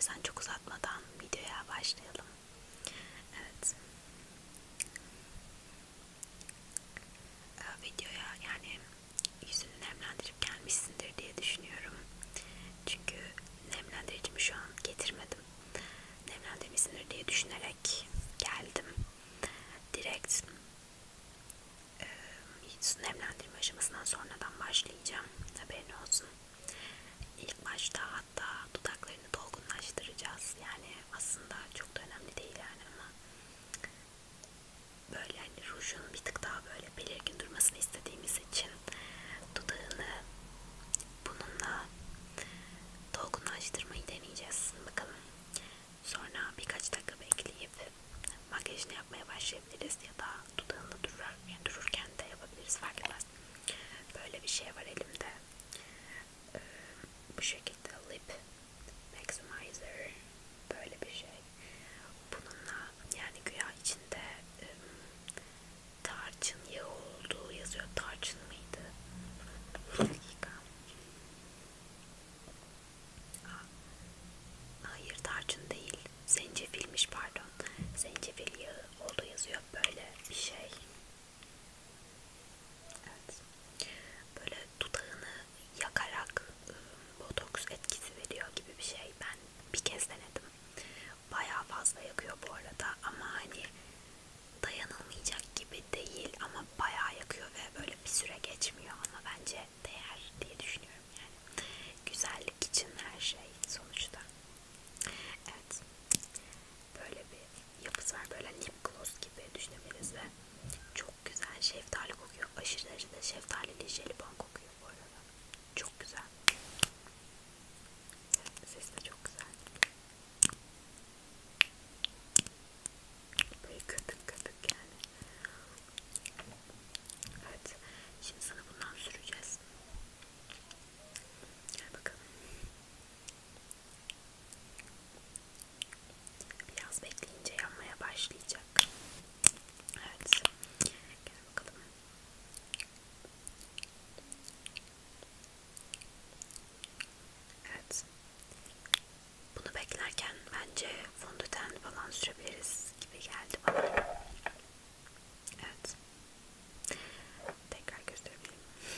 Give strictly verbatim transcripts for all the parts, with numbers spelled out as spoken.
istersen çok uzatmadan videoya başlayalım. Evet. Videoya yani yüzünü nemlendirip gelmişsindir diye düşünüyorum. Çünkü nemlendiricimi şu an getirmedim. Nemlendirmişsindir diye düşünerek geldim. Direkt e, nemlendirme aşamasından sonradan başlayacağım. Haberin olsun. İlk başta hatta dudaklarını dolgunlaştıracağız. Yani aslında çok da önemli değil yani ama böyle hani rujun bir tık daha böyle belirgin durmasını istediğimiz için dudağını bununla dolgunlaştırmayı deneyeceğiz. Bakalım. Sonra birkaç dakika bekleyip makyajını yapmaya başlayabiliriz ya da dudağında durur, yani dururken de yapabiliriz, fark etmez. Böyle bir şey var elimde. Ee, bu şekilde lip maximizer, böyle bir şey. Bununla yani güya içinde ım, tarçın yağı olduğu yazıyor. Tarçın mıydı? Bir dakika. Aa, hayır, tarçın değil. Zencefilmiş, pardon. Zencefil yağı olduğu yazıyor. Böyle bir şey. Evet. Böyle dudağını yakarak ım, botoks etkisi veriyor gibi bir şey. Ben bir kez denedim. Bayağı fazla yakıyor bu arada ama hani dayanılmayacak gibi değil ama bayağı yakıyor ve böyle bir süre geçmiyor ama bence değer diye düşünüyorum yani. Güzellik için her şey sonuçta. Evet. Böyle bir yapısı var. Böyle lip gloss gibi düşünebiliriz ve çok güzel şeftali kokuyor. Aşırı derecede şeftalili jelibon kokuyor bu arada. Çok güzel. Ses de çok güzel. Böyle köpük köpük yani. Evet. Şimdi sana bundan süreceğiz. Gel bakalım. Biraz bekleyince yanmaya başlayacak. Evet. Gel bakalım. Evet. Bunu beklerken bence fondöten falan sürebiliriz gibi geldi bana. Evet. Tekrar gösterebilirim.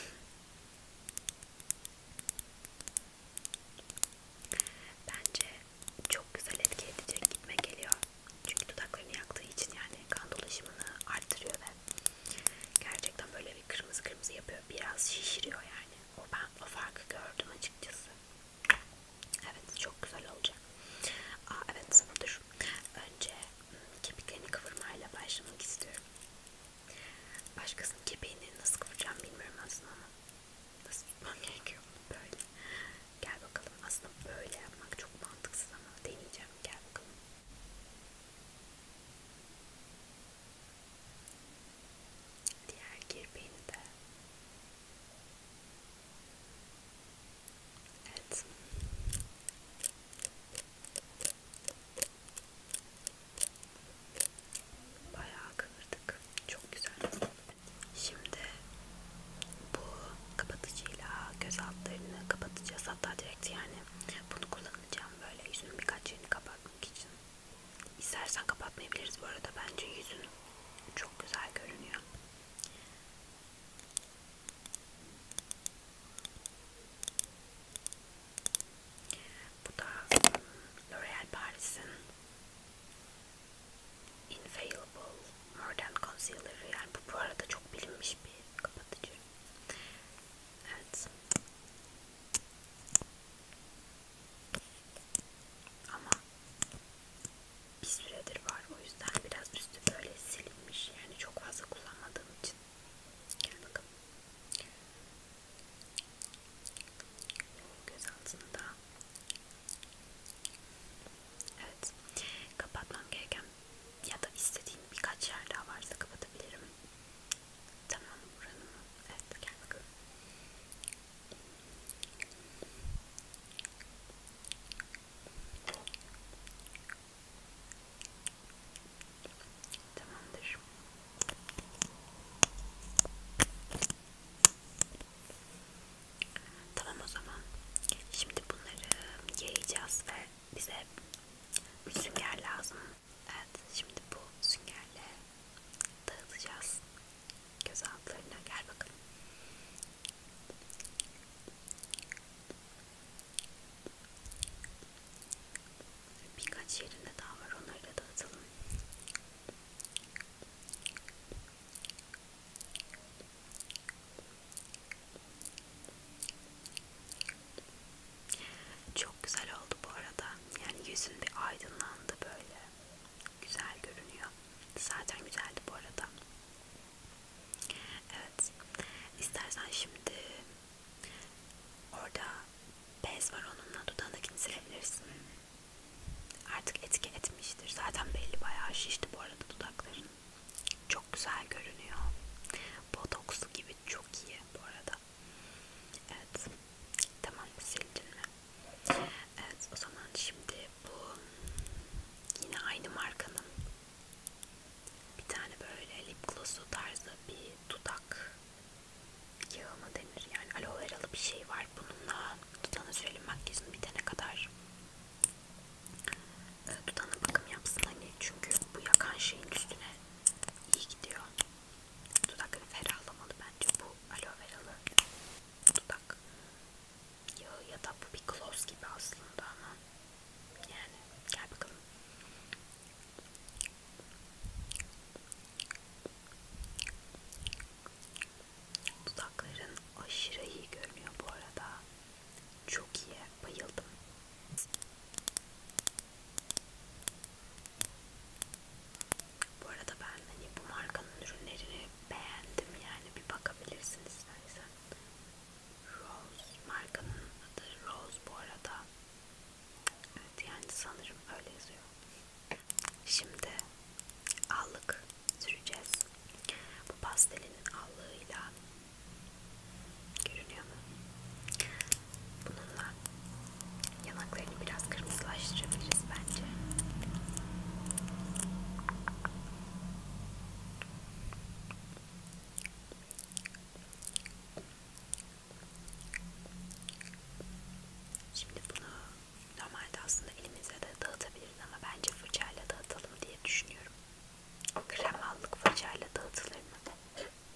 Bence çok güzel etki edecek gitme geliyor. Çünkü dudaklarını yaktığı için yani kan dolaşımını arttırıyor ve gerçekten böyle bir kırmızı kırmızı yapıyor. Biraz şişiriyor yani. O ben o farkı gördüm açıkçası. Evet, çok güzel olacak. Aa evet, dur. Önce kirpiklerini kıvırmayla başlamak istiyorum. Başkasının kirpiğini nasıl kıvıracağım bilmiyorum aslında ama nasıl tutmam gerekiyor böyle. Gel bakalım. Aslında böyle yapmak çok mantıksız ama deneyeceğim. Gel bakalım. Diğer kirpiğini de. Evet. Bayağı kıvırdık. Çok güzel. Şimdi bu kapatıcıyla göz altlarını kapatacağız. Hatta direkt yani bunu kullanacağım böyle yüzünün birkaç yerini kapatmak için. İstersen kapatmayabiliriz bu arada. Bence yüzün çok güzel görünüyor. Bu da L'Oreal Paris'in Infallible Mordant Concealer'ı. Yani bu bu arada çok bilinmiş bir kapatıcı. Evet. Ama bir süredir var. O yüzden biraz üstü böyle silinmiş. Yani çok fazla kullanmadığım için. Gel bakalım. Göz altında. Evet. Kapatmam gereken ya da istediğin birkaç yer daha varsa kapatabilirim. Tamam. çok güzel görünüyor. Botokslu gibi çok iyi bu arada. Evet. Tamam, sildin mi? Evet, o zaman şimdi bu yine aynı markanın bir tane böyle lip gloss'u tarzı bir dudak yağı mı denir? Yani aloe veralı bir şey var. Bununla dudağına sürelim, makyajın bitene kadar e, dudağına bakım yapsın hani, çünkü bu yakan şeyin üstüne iyi gidiyor. Dudakları ferahlamalı bence bu aloe veralı dudak yağı, ya da bu bir gloss gibi aslında ama yani gel bakalım. Dudakların aşırı iyi görünüyor bu arada. Çok iyi. Bayıldım. Bu arada ben hani bu markanın ürünlerini beğendim, yani bir bakabilirsin istersen. Rose markanın adı Rose bu arada. Evet, yani sanırım öyle yazıyor. Şimdi allık süreceğiz. Bu pastelin allığıyla görünüyor mu? Bununla yanaklarını biraz kırmızılaştırabiliriz bence. Şimdi bunu normalde aslında elimize de dağıtabiliriz ama bence fırçayla dağıtalım diye düşünüyorum. Krem allık fırçayla dağıtılır mı?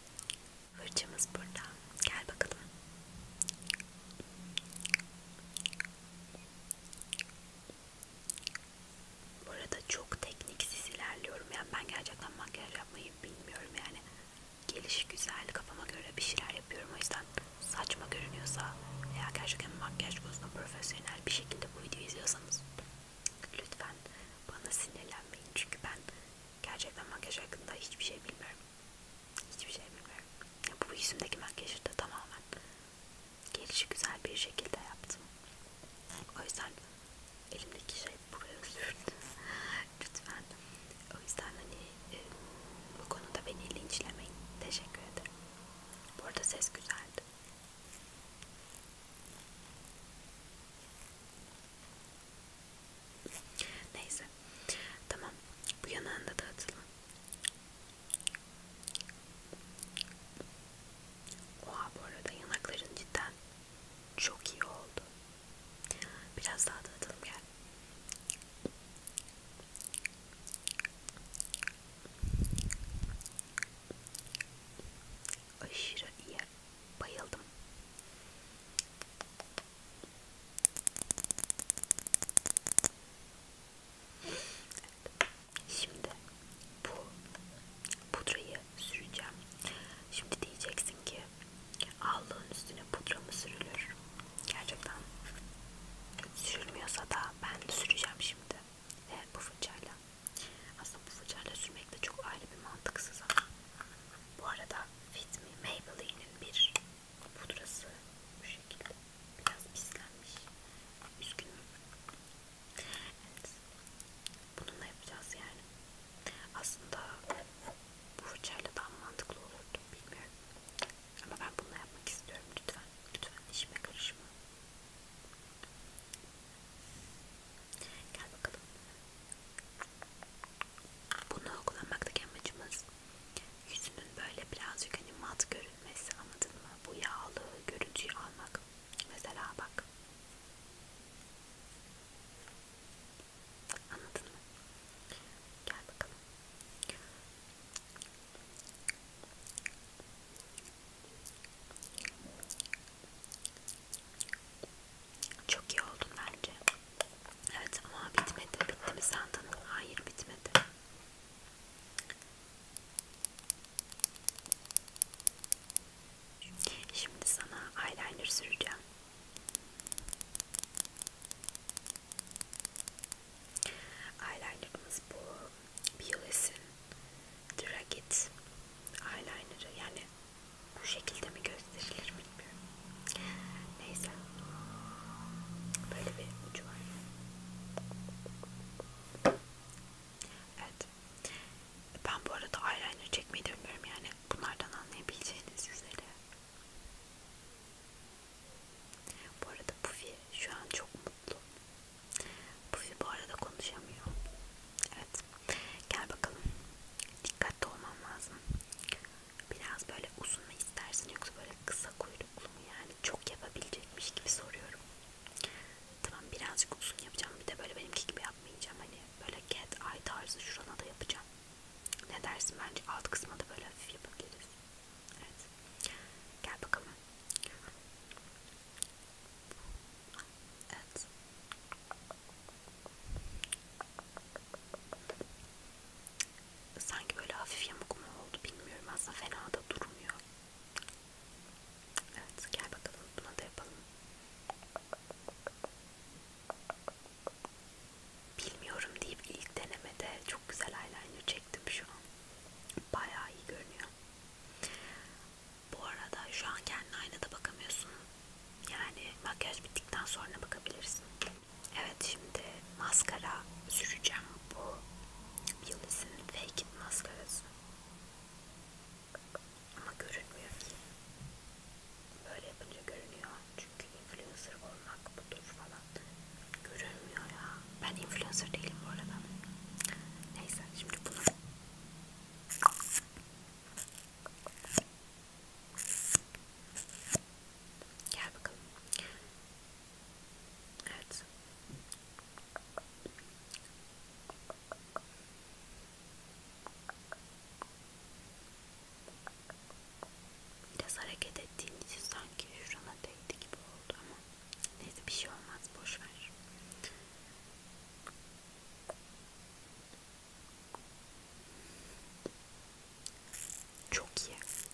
Çok iyi.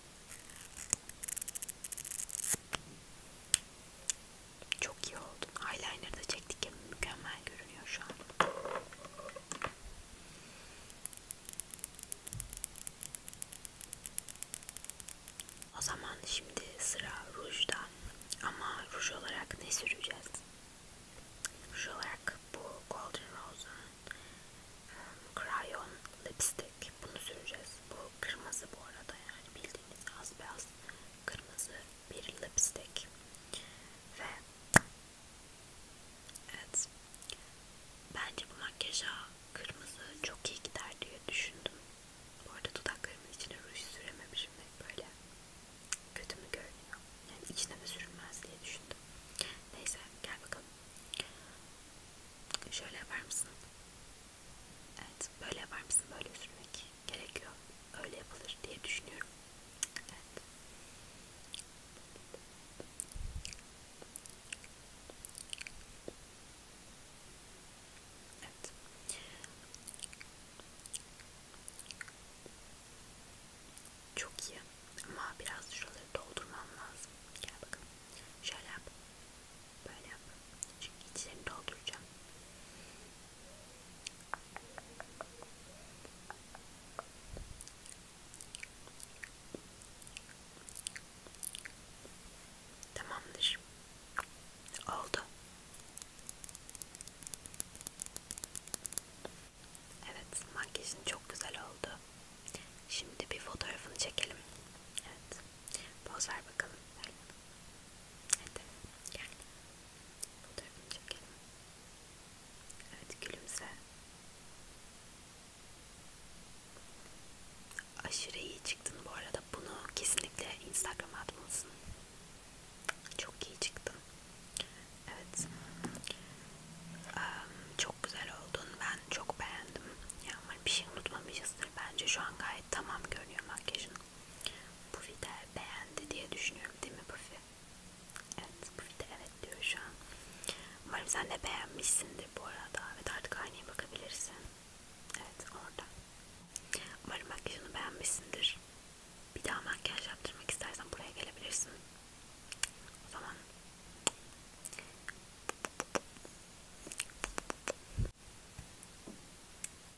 Çok iyi oldun. Eyeliner'ı da çektik ya, mükemmel görünüyor şu an. O zaman şimdi sıra rujda. Ama ruj olarak ne süreceğiz? Ruj olarak bu Golden Rose'un um, Crayon Lipstick. Bunu süreceğiz. Bu kırmızı bu arada, yani bildiğiniz az beyaz kırmızı bir lipstick. Ve evet, bence bu makyaja kırmızı çok iyi gider diye düşündüm. Bu arada dudaklarımın içine ruj sürememişim de böyle kötü mü görünüyor? Yani içine de sürünmez diye düşündüm. Neyse, gel bakalım. Şöyle yapar mısın? Evet, böyle yapar mısın? Böyle sürmek gerekiyor. Öyle yapılır diye düşünüyorum. Evet. Evet. Çok iyi. Ama biraz şuraları doldurmam lazım. Gel bakalım. Şöyle yap. Böyle yap. Çünkü içlerini dolduracağım. Tamamdır. Oldu. Evet, makyajın çok güzel oldu. Şimdi bir fotoğrafını çekelim. Evet. Poz ver bakalım. Ver. Hadi gel. Fotoğrafını çekelim. Evet, gülümse. Aşırı iyi çıktın bu arada. Bunu kesinlikle Instagram'a atmalısın. Çok iyi çıktın. Evet. Um, çok güzel oldun. Ben çok beğendim. Ya umarım bir şey unutmamışızdır. Bence şu an gayet tamam görünüyor makyajın. Pufi de beğendi diye düşünüyorum, değil mi Pufi? Evet, Pufi de evet diyor şu an. Umarım sen de beğenmişsindir bu